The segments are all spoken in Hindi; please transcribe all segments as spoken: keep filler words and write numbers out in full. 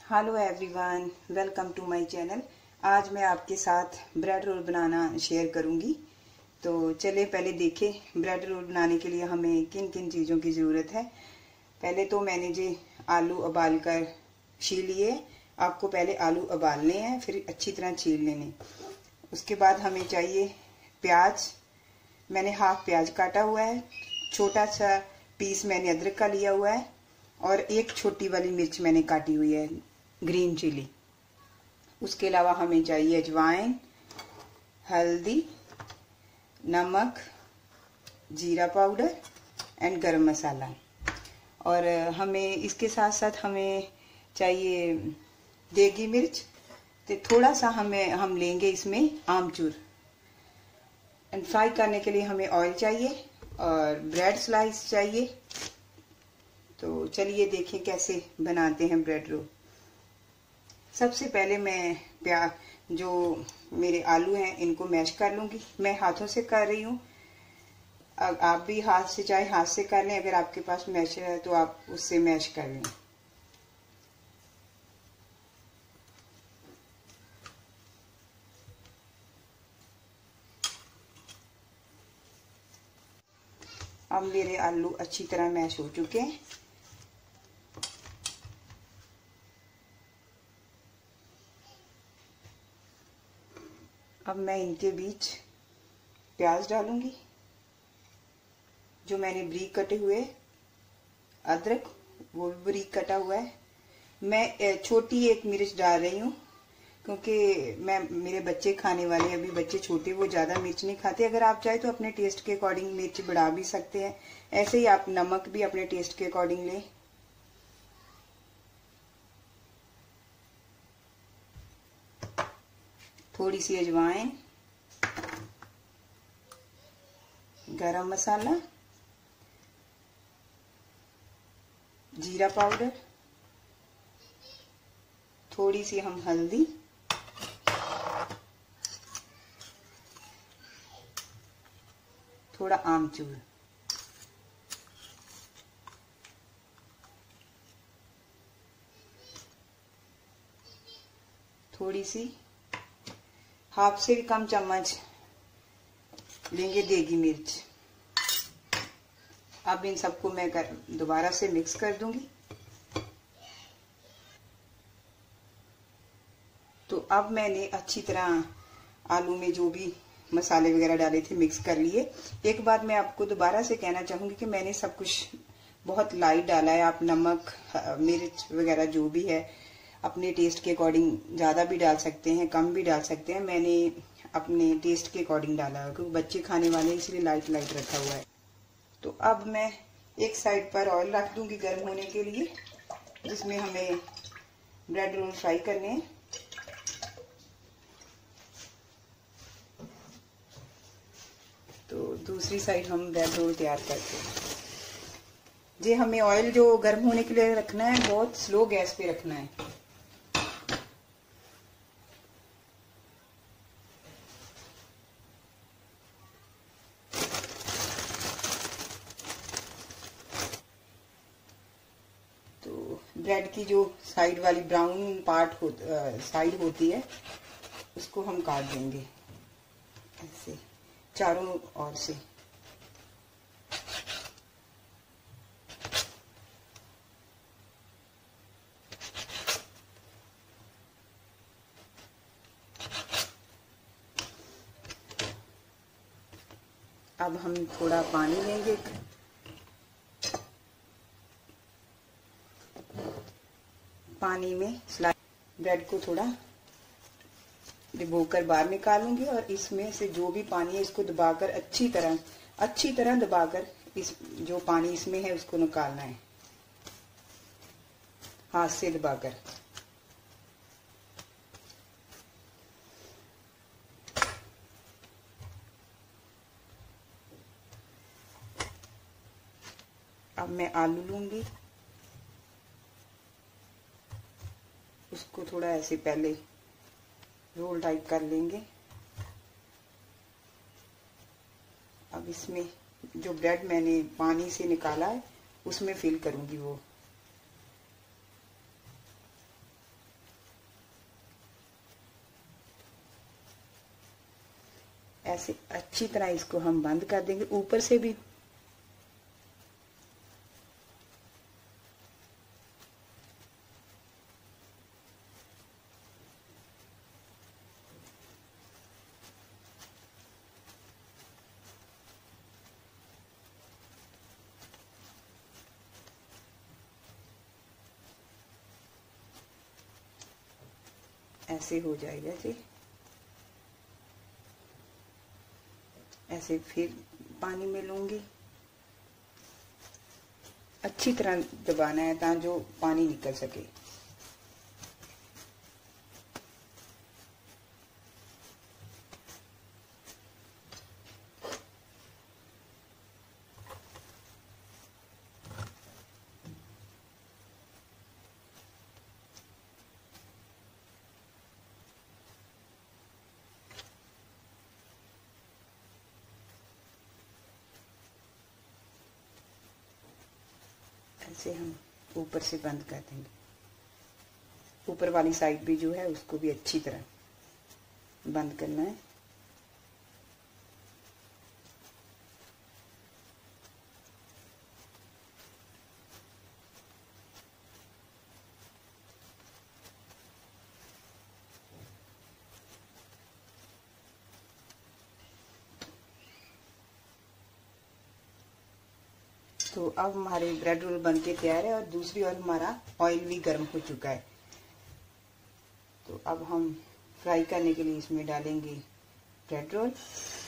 Hello everyone, welcome to my channel. आज मैं आपके साथ ब्रेड रोल बनाना शेयर करूंगी। तो चलिए पहले देखें ब्रेड रोल बनाने के लिए हमें किन किन चीज़ों की ज़रूरत है। पहले तो मैंने जी आलू उबाल कर छील लिए। आपको पहले आलू उबालने हैं, फिर अच्छी तरह छील लेने। उसके बाद हमें चाहिए प्याज। मैंने हाफ प्याज काटा हुआ है। छोटा सा पीस मैंने अदरक का लिया हुआ है और एक छोटी वाली मिर्च मैंने काटी हुई है, ग्रीन चिली। उसके अलावा हमें चाहिए अजवाइन, हल्दी, नमक, जीरा पाउडर एंड गरम मसाला। और हमें इसके साथ साथ हमें चाहिए देगी मिर्च। तो थोड़ा सा हमें हम लेंगे इसमें आमचूर। एंड फ्राई करने के लिए हमें ऑयल चाहिए और ब्रेड स्लाइस चाहिए। तो चलिए देखें कैसे बनाते हैं ब्रेड रोल। सबसे पहले मैं प्याज जो मेरे आलू हैं इनको मैश कर लूंगी। मैं हाथों से कर रही हूँ। आप भी हाथ से चाहे हाथ से कर लें, अगर आपके पास मैशर है तो आप उससे मैश कर लें। अब मेरे आलू अच्छी तरह मैश हो चुके हैं। अब मैं इनके बीच प्याज डालूंगी, जो मैंने बारीक कटे हुए, अदरक वो भी बारीक कटा हुआ है। मैं छोटी एक मिर्च डाल रही हूँ क्योंकि मैं मेरे बच्चे खाने वाले हैं। अभी बच्चे छोटे, वो ज़्यादा मिर्च नहीं खाते। अगर आप चाहे तो अपने टेस्ट के अकॉर्डिंग मिर्च बढ़ा भी सकते हैं। ऐसे ही आप नमक भी अपने टेस्ट के अकॉर्डिंग लें। थोड़ी सी अजवाइन, गरम मसाला, जीरा पाउडर, थोड़ी सी हम हल्दी, थोड़ा आमचूर, थोड़ी सी हाफ से भी कम चम्मच लेंगे देगी मिर्च। अब इन सबको मैं कर दोबारा से मिक्स कर दूंगी। तो अब मैंने अच्छी तरह आलू में जो भी मसाले वगैरह डाले थे मिक्स कर लिए। एक बात मैं आपको दोबारा से कहना चाहूंगी कि मैंने सब कुछ बहुत लाइट डाला है। आप नमक मिर्च वगैरह जो भी है अपने टेस्ट के अकॉर्डिंग ज़्यादा भी डाल सकते हैं, कम भी डाल सकते हैं। मैंने अपने टेस्ट के अकॉर्डिंग डाला है क्योंकि बच्चे खाने वाले हैं, इसलिए लाइट लाइट रखा हुआ है। तो अब मैं एक साइड पर ऑयल रख दूंगी गर्म होने के लिए, जिसमें हमें ब्रेड रोल फ्राई करने हैं। तो दूसरी साइड हम ब्रेड रोल तैयार करते हैं। जी हमें ऑयल जो गर्म होने के लिए रखना है, बहुत स्लो गैस पे रखना है। तो ब्रेड की जो साइड वाली ब्राउन पार्ट हो, साइड होती है, उसको हम काट देंगे ऐसे चारों ओर से। अब हम थोड़ा पानी लेंगे। पानी में स्लाइस ब्रेड को थोड़ा डुबोकर बाहर निकालूंगी और इसमें से जो भी पानी है इसको दबाकर अच्छी तरह अच्छी तरह दबाकर इस जो पानी इसमें है उसको निकालना है, हाथ से दबाकर। अब मैं आलू लूंगी, उसको थोड़ा ऐसे पहले रोल टाइप कर लेंगे। अब इसमें जो ब्रेड मैंने पानी से निकाला है उसमें फिल करूंगी वो। ऐसे अच्छी तरह इसको हम बंद कर देंगे ऊपर से भी। ऐसे हो जाएगा जी। ऐसे फिर पानी में लूंगी, अच्छी तरह दबाना है ताकि जो पानी निकल सके। ऐसे हम ऊपर से बंद कर देंगे, ऊपर वाली साइड भी जो है उसको भी अच्छी तरह बंद करना है। तो अब हमारे ब्रेड रोल बनके तैयार है और दूसरी ओर हमारा ऑयल भी गर्म हो चुका है। तो अब हम फ्राई करने के लिए इसमें डालेंगे ब्रेड रोल।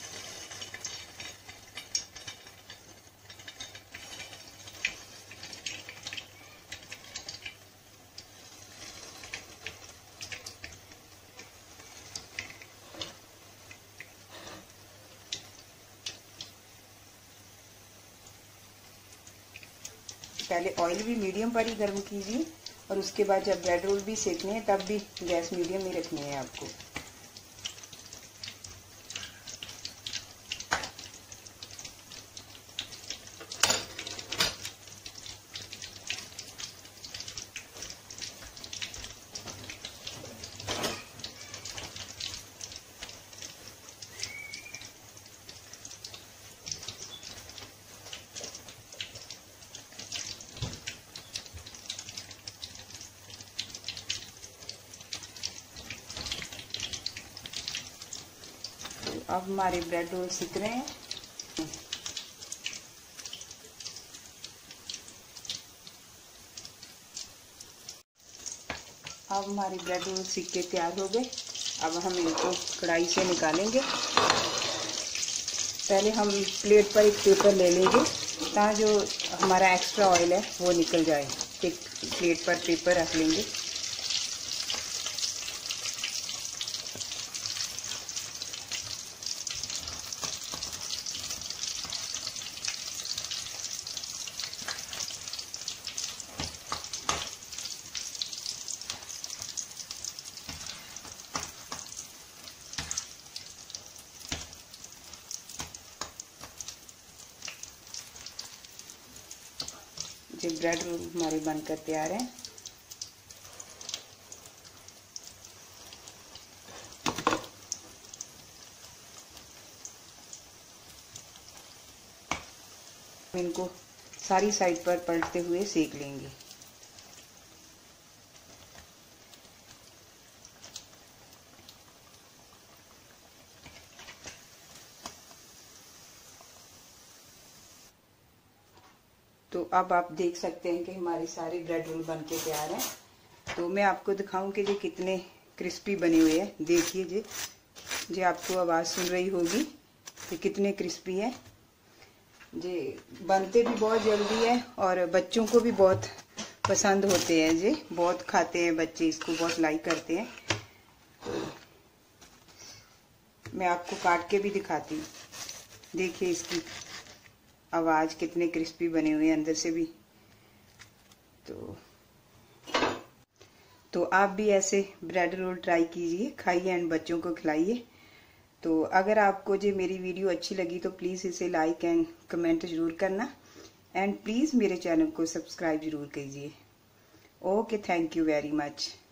पहले ऑयल भी मीडियम पर ही गर्म कीजिए और उसके बाद जब ब्रेड रोल भी सेकने हैं तब भी गैस मीडियम ही रखनी है आपको। अब हमारे ब्रेड रोल सिक रहे हैं। अब हमारे ब्रेड रोल सिक के तैयार हो गए। अब हम इनको कढ़ाई से निकालेंगे। पहले हम प्लेट पर एक पेपर ले लेंगे ताकि जो हमारा एक्स्ट्रा ऑयल है वो निकल जाए। एक प्लेट पर पेपर रख लेंगे। जो ब्रेड रोल हमारे बनकर तैयार हैं। इनको सारी साइड पर पलटते हुए सेक लेंगे। तो अब आप देख सकते हैं कि हमारे सारे ब्रेड रोल बनके तैयार हैं। तो मैं आपको दिखाऊं कि ये कितने क्रिस्पी बने हुए हैं। देखिए जी जी आपको आवाज़ सुन रही होगी कि कितने क्रिस्पी हैं। जी बनते भी बहुत जल्दी है और बच्चों को भी बहुत पसंद होते हैं। जी बहुत खाते हैं बच्चे, इसको बहुत लाइक करते हैं। तो मैं आपको काट के भी दिखाती हूँ। देखिए इसकी आवाज़ कितने क्रिस्पी बने हुए हैं अंदर से भी। तो तो आप भी ऐसे ब्रेड रोल ट्राई कीजिए, खाइए एंड बच्चों को खिलाइए। तो अगर आपको जो मेरी वीडियो अच्छी लगी तो प्लीज़ इसे लाइक एंड कमेंट ज़रूर करना एंड प्लीज़ मेरे चैनल को सब्सक्राइब ज़रूर कीजिए। Okay, thank you very much.